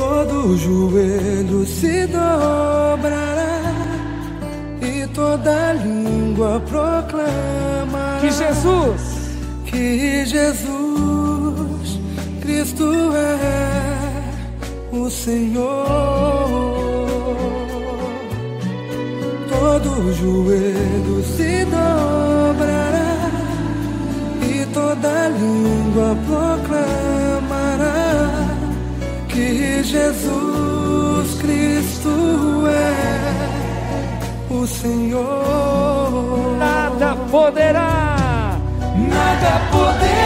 todo joelho se dobrará e toda língua proclamará que Jesus Cristo é o Senhor. Todo joelho se dobrará e toda língua proclamará que Jesus Cristo é o Senhor. Nada poderá, nada poderá